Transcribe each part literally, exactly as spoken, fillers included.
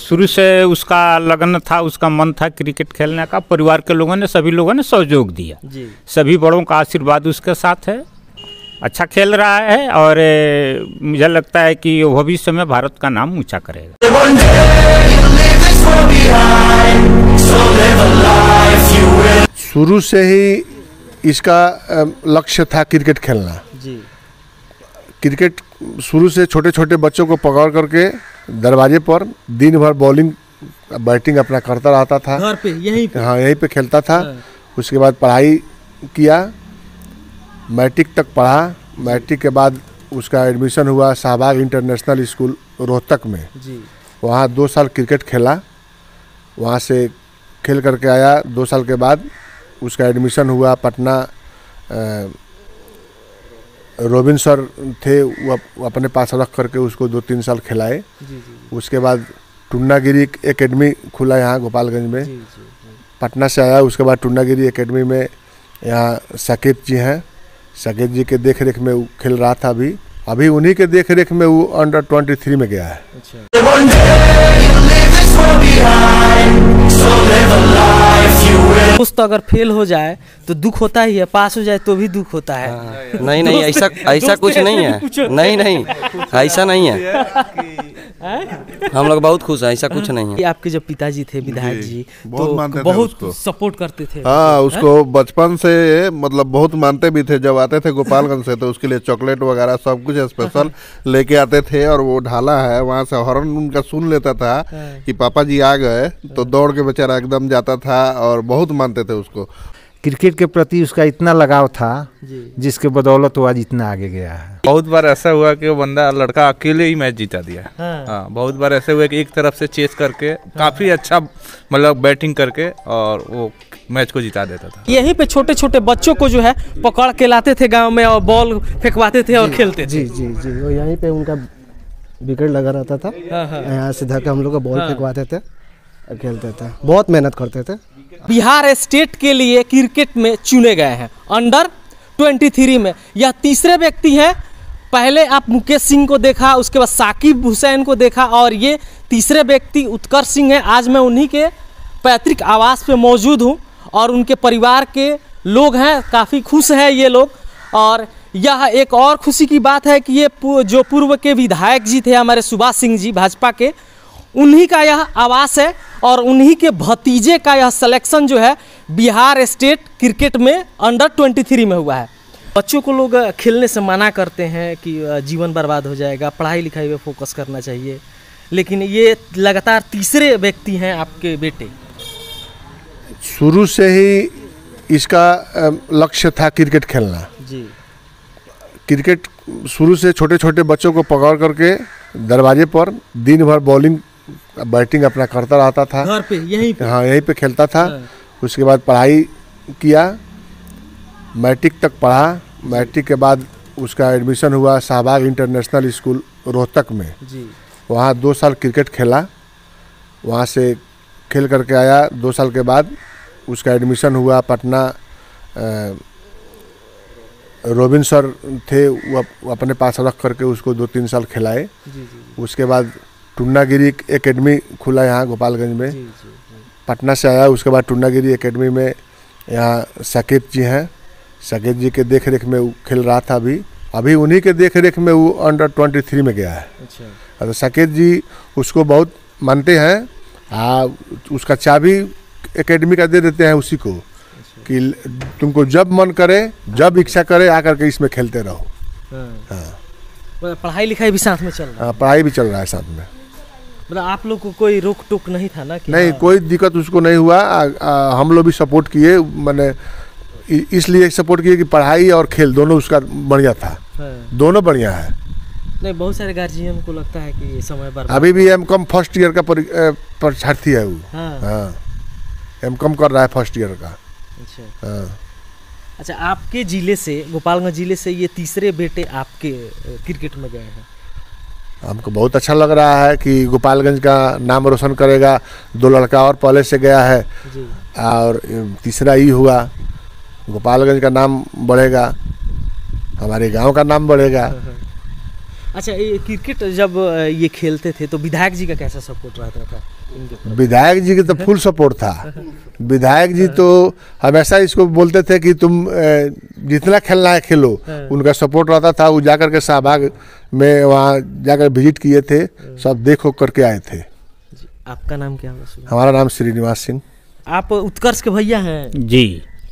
शुरू से उसका लगन था, उसका मन था क्रिकेट खेलने का। परिवार के लोगों ने, सभी लोगों ने सहयोग दिया जी। सभी बड़ों का आशीर्वाद उसके साथ है। अच्छा खेल रहा है और मुझे लगता है कि भविष्य में भारत का नाम ऊंचा करेगा। शुरू से ही इसका लक्ष्य था क्रिकेट खेलना जी। क्रिकेट शुरू से छोटे छोटे बच्चों को पकड़ करके दरवाजे पर दिन भर बॉलिंग बैटिंग अपना करता रहता था, घर पे यहीं पे हाँ यहीं पे खेलता था। हाँ। उसके बाद पढ़ाई किया, मैट्रिक तक पढ़ा। मैट्रिक के बाद उसका एडमिशन हुआ शाहबाग इंटरनेशनल स्कूल रोहतक में जी। वहाँ दो साल क्रिकेट खेला, वहाँ से खेल करके आया। दो साल के बाद उसका एडमिशन हुआ पटना। रोबिन सर थे, वो अपने पास रख करके उसको दो तीन साल खिलाए। उसके बाद टुन्नागिरी एकेडमी खुला यहाँ गोपालगंज में। जी, जी, जी। पटना से आया, उसके बाद टुन्नागिरी एकेडमी में यहाँ साकेत जी हैं, साकेत जी के देख रेख में वो खेल रहा था। अभी अभी उन्हीं के देख रेख में वो अंडर ट्वेंटी थ्री में गया है। दोस्त अगर फेल हो जाए तो दुख होता ही है, पास हो जाए तो भी दुख होता है। हाँ। नहीं नहीं ऐसा ऐसा कुछ नहीं है, नहीं नहीं ऐसा नहीं है। हम लोग बहुत खुश हैं, ऐसा कुछ नहीं है। आपके जब पिताजी थे विधायक जी, बहुत तो बहुत सपोर्ट करते थे। हाँ, उसको बचपन से मतलब बहुत मानते भी थे। जब आते थे गोपालगंज से तो उसके लिए चॉकलेट वगैरह सब कुछ स्पेशल लेके आते थे। और वो ढाला है वहाँ से हॉर्न उनका सुन लेता था कि पापा जी आ गए तो दौड़ के बेचारा एकदम जाता था और बहुत मानते थे उसको। क्रिकेट के प्रति उसका इतना लगाव था जिसके बदौलत वो आज इतना आगे गया है। बहुत बार ऐसा हुआ कि वो बंदा लड़का अकेले ही मैच जीता दिया। हाँ, हाँ बहुत बार ऐसे हुआ कि एक तरफ से चेस करके हाँ। काफी अच्छा मतलब बैटिंग करके और वो मैच को जिता देता था। यहीं पे छोटे छोटे बच्चों को जो है पकड़ के लाते थे गांव में और बॉल फेंकवाते थे और खेलते थे। जी जी जी वो यहीं पे उनका विकेट लगा रहता था। यहाँ से धक्का हम लोग का बॉल फेंकवाते थे, खेलते थे, बहुत मेहनत करते थे। बिहार स्टेट के लिए क्रिकेट में चुने गए हैं अंडर तेईस में। यह तीसरे व्यक्ति हैं। पहले आप मुकेश सिंह को देखा, उसके बाद साकिब हुसैन को देखा और ये तीसरे व्यक्ति उत्कर्ष सिंह हैं। आज मैं उन्हीं के पैतृक आवास पे मौजूद हूँ और उनके परिवार के लोग हैं, काफ़ी खुश हैं ये लोग। और यह एक और खुशी की बात है कि ये जो पूर्व के विधायक जी थे हमारे सुभाष सिंह जी भाजपा के, उन्हीं का यह आवास है और उन्हीं के भतीजे का यह सिलेक्शन जो है बिहार स्टेट क्रिकेट में अंडर तेईस में हुआ है। बच्चों को लोग खेलने से मना करते हैं कि जीवन बर्बाद हो जाएगा, पढ़ाई लिखाई पे फोकस करना चाहिए, लेकिन ये लगातार तीसरे व्यक्ति हैं आपके बेटे। शुरू से ही इसका लक्ष्य था क्रिकेट खेलना जी। क्रिकेट शुरू से छोटे छोटे बच्चों को पकड़ करके दरवाजे पर दिन भर बॉलिंग बैटिंग अपना करता रहता था, घर पे यहीं पे हाँ यहीं पे खेलता था। हाँ। उसके बाद पढ़ाई किया, मैट्रिक तक पढ़ा। मैट्रिक के बाद उसका एडमिशन हुआ शाहबाग इंटरनेशनल स्कूल रोहतक में जी। वहाँ दो साल क्रिकेट खेला, वहाँ से खेल करके आया। दो साल के बाद उसका एडमिशन हुआ पटना। रोबिन सर थे, वो अपने पास रख करके उसको दो तीन साल खिलाए। उसके बाद टुन्नागिरी एकेडमी खुला यहाँ गोपालगंज में। जी, जी, जी। पटना से आया, उसके बाद टुन्नागिरी एकेडमी में यहाँ साकेत जी हैं, साकेत जी के देख रेख में वो खेल रहा था। अभी अभी उन्हीं के देख रेख में वो अंडर ट्वेंटी थ्री में गया है। अच्छा। तो साकेत जी उसको बहुत मानते हैं। आ, उसका चाबी एकेडमी का दे देते हैं उसी को। अच्छा। कि तुमको जब मन करे, जब इच्छा करे, आकर के इसमें खेलते रहो। हाँ, पढ़ाई लिखाई भी साथ में चल रहा है। पढ़ाई भी चल रहा है साथ में। मतलब आप लोग को कोई रोक टोक नहीं था ना कि नहीं, कोई दिक्कत उसको नहीं हुआ। आ, आ, हम लोग भी सपोर्ट किए, मैंने इसलिए सपोर्ट किए कि पढ़ाई और खेल दोनों उसका बढ़िया था। हाँ। दोनों बढ़िया है। नहीं, बहुत सारे गार्जियन को लगता है कि समय पर अभी भी एम कॉम फर्स्ट ईयर का परीक्षार्थी है वो। हाँ। हाँ, एम कॉम कर रहा है फर्स्ट ईयर का। अच्छा। हाँ। अच्छा, आपके जिले से, गोपालगंज जिले से ये तीसरे बेटे आपके क्रिकेट में गए हैं। हमको बहुत अच्छा लग रहा है कि गोपालगंज का नाम रोशन करेगा। दो लड़का और पहले से गया है जी। और तीसरा ही हुआ। गोपालगंज का नाम बढ़ेगा, हमारे गांव का नाम बढ़ेगा। अच्छा, ये क्रिकेट जब ये खेलते थे तो विधायक जी का कैसा सपोर्ट रहता था? विधायक जी का तो फुल सपोर्ट था। विधायक जी तो हमेशा इसको बोलते थे कि तुम जितना खेलना है खेलो, उनका सपोर्ट रहता था। वो जाकर के शाहबाग में वहाँ जाकर विजिट किए थे, सब देख हो करके आए थे। आपका नाम क्या है? हमारा नाम श्रीनिवास सिंह। आप उत्कर्ष के भैया हैं जी।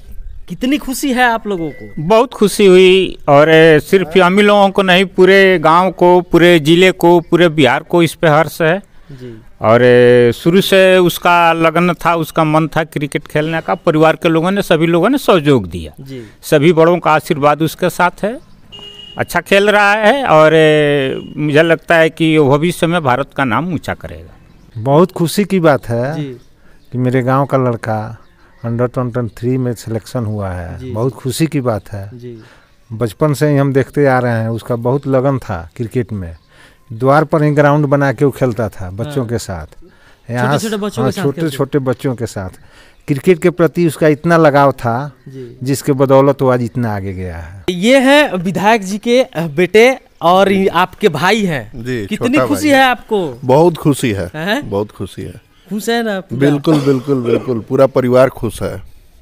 कितनी खुशी है आप लोगों को? बहुत खुशी हुई, और सिर्फ हम ही लोगों को नहीं, पूरे गांव को, पूरे जिले को, पूरे बिहार को इस पे हर्ष है जी। और शुरू से उसका लगन था, उसका मन था क्रिकेट खेलने का। परिवार के लोगों ने, सभी लोगों ने सहयोग दिया जी। सभी बड़ों का आशीर्वाद उसके साथ है। अच्छा खेल रहा है, और मुझे लगता है कि भविष्य में भारत का नाम ऊंचा करेगा। बहुत खुशी की बात है जी। कि मेरे गांव का लड़का अंडर ट्वेंटी थ्री में सिलेक्शन हुआ है। बहुत खुशी की बात है जी। बचपन से ही हम देखते आ रहे हैं, उसका बहुत लगन था क्रिकेट में। द्वार पर ही ग्राउंड बना के वो खेलता था बच्चों हाँ। के साथ, यहाँ छोटे छोटे बच्चों के साथ। क्रिकेट के प्रति उसका इतना लगाव था जिसके बदौलत वो आज इतना आगे गया है। ये है विधायक जी के बेटे और आपके भाई हैं जी। कितनी खुशी है आपको? बहुत खुशी है, है? बहुत खुशी है। खुश है ना? बिल्कुल बिल्कुल बिल्कुल, पूरा परिवार खुश है।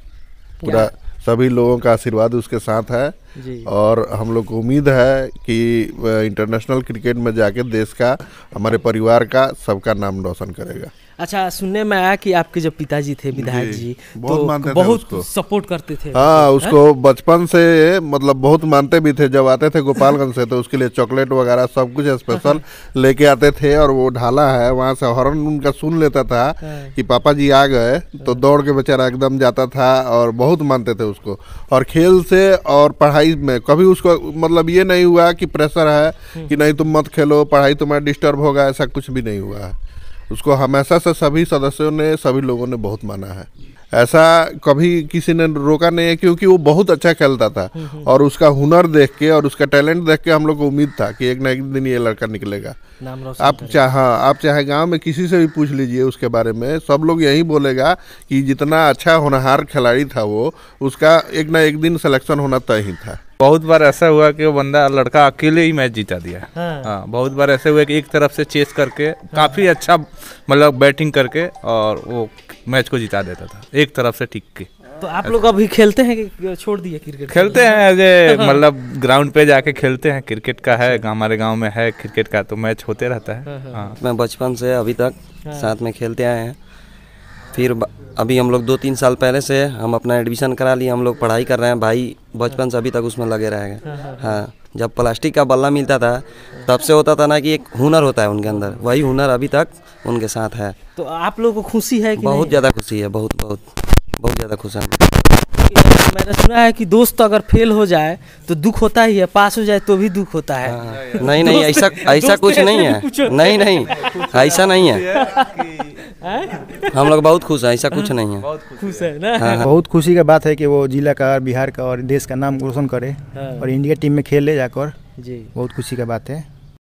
पूरा सभी लोगों का आशीर्वाद उसके साथ है जी। और हम लोग को उम्मीद है कि इंटरनेशनल क्रिकेट में जाके देश का, हमारे परिवार का, सबका नाम रोशन करेगा। अच्छा, सुनने में आया कि आपके जो पिताजी थे विधायक जी, जी बहुत तो मानते बहुत थे, सपोर्ट करते थे। हाँ, उसको बचपन से मतलब बहुत मानते भी थे। जब आते थे गोपालगंज से तो उसके लिए चॉकलेट वगैरह सब कुछ स्पेशल लेके आते थे। और वो ढाला है, वहाँ से हॉर्न उनका सुन लेता था कि पापा जी आ गए, तो दौड़ के बेचारा एकदम जाता था। और बहुत मानते थे उसको। और खेल से और पढ़ाई में कभी उसको मतलब ये नहीं हुआ कि प्रेशर है कि नहीं तुम मत खेलो, पढ़ाई तुम्हारा डिस्टर्ब होगा, ऐसा कुछ भी नहीं हुआ है। उसको हमेशा से सभी सदस्यों ने, सभी लोगों ने बहुत माना है। ऐसा कभी किसी ने रोका नहीं है, क्योंकि वो बहुत अच्छा खेलता था। और उसका हुनर देख के और उसका टैलेंट देख के हम लोग को उम्मीद था कि एक ना एक दिन ये लड़का निकलेगा। आप चाहे हाँ आप चाहे गांव में किसी से भी पूछ लीजिए उसके बारे में, सब लोग यही बोलेगा कि जितना अच्छा होनहार खिलाड़ी था वो, उसका एक ना एक दिन सिलेक्शन होना तय ही था। बहुत बार ऐसा हुआ कि वो बंदा लड़का अकेले ही मैच जीता दिया। हाँ, हाँ बहुत बार ऐसे हुआ कि एक तरफ से चेस करके हाँ। काफ़ी अच्छा मतलब बैटिंग करके और वो मैच को जिता देता था एक तरफ से टिक के। तो आप लोग अभी खेलते हैं कि छोड़ दिए क्रिकेट? खेलते हैं, एज मतलब ग्राउंड पे जाके खेलते हैं। क्रिकेट का है, हमारे गांव में है क्रिकेट का, तो मैच होते रहता है। हाँ। मैं बचपन से अभी तक साथ में खेलते आए हैं। फिर अभी हम लोग दो तीन साल पहले से हम अपना एडमिशन करा लिए, हम लोग पढ़ाई कर रहे हैं। भाई बचपन से अभी तक उसमें लगे रहेंगे। हाँ, जब प्लास्टिक का बल्ला मिलता था तब से होता था ना कि एक हुनर होता है उनके अंदर, वही हुनर अभी तक उनके साथ है। तो आप लोगों को खुशी है कि बहुत ज़्यादा खुशी है, बहुत बहुत बहुत ज़्यादा खुश है। मैंने सुना है कि दोस्त अगर फेल हो जाए तो दुख होता ही है, पास हो जाए तो भी दुख होता है। हाँ, नहीं नहीं, ऐसा ऐसा कुछ नहीं है। नहीं नहीं, ऐसा नहीं है। हम लोग बहुत खुश हैं, ऐसा कुछ नहीं है। खुश है ना? हाँ, बहुत खुशी का बात है कि वो जिला का, बिहार का और देश का नाम रोशन करे और इंडिया टीम में खेले जाकर जी। बहुत खुशी का बात है।